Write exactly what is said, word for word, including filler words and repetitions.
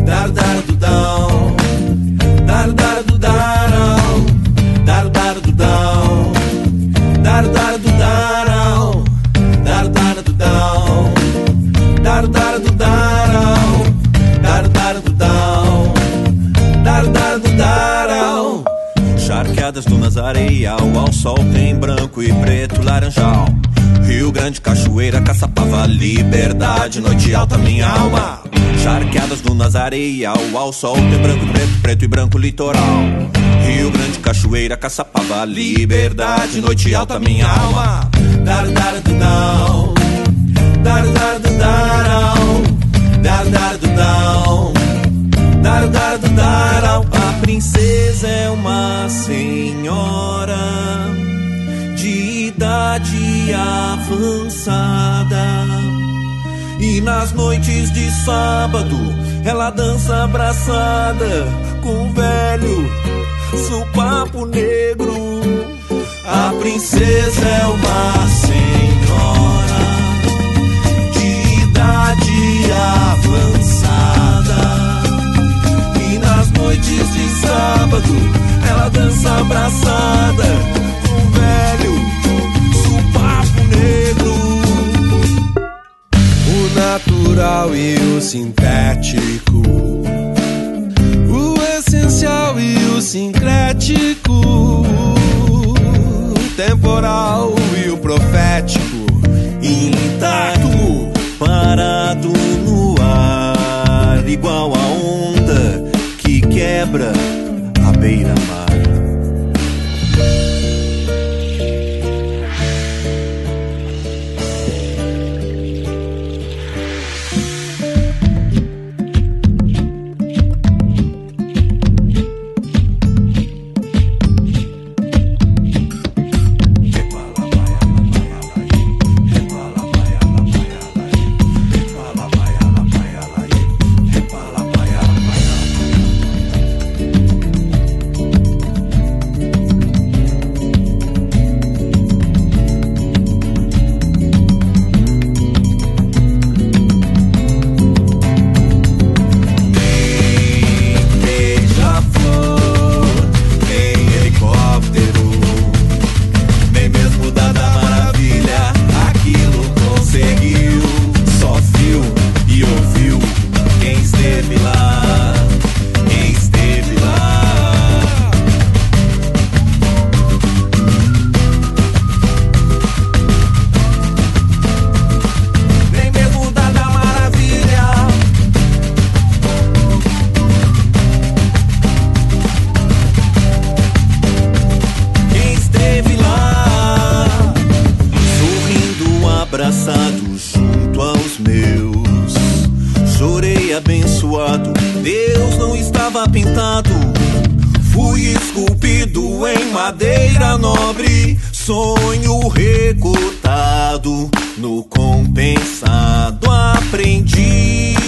dar dar dudão, dar dar dudarão, dar dar dudão, dar dar dudarão, dar dar dudão, dar dar dudarão, dar dar dudão, dar dar dudarão. Charqueadas dunas, areia, ao sol tem branco e preto, laranjal. Rio Grande, cachoeira, Caçapava, liberdade, noite alta, minha alma. Charqueadas dunas, areia, ao sol tem branco e preto, preto e branco, litoral. Rio Grande, cachoeira, Caçapava, liberdade, noite alta, minha alma. Dar dar dudão, dar dar dudarão, dar dar dudão, dar dar dudarão. A princesa é uma senhora de idade avançada, e nas noites de sábado ela dança abraçada com o velho sopapo negro. A princesa é uma senhora de idade avançada, e nas noites de sábado ela dança abraçada com o velho sopapo negro. O natural e o sintético, o essencial e o sincrético, o temporal e o profético, intacto, parado no ar, igual a onda que quebra a beira-mar. Abraçados junto aos meus, chorei abençoado, Deus não estava pintado. Fui esculpido em madeira nobre, sonho recortado no compensado. Aprendi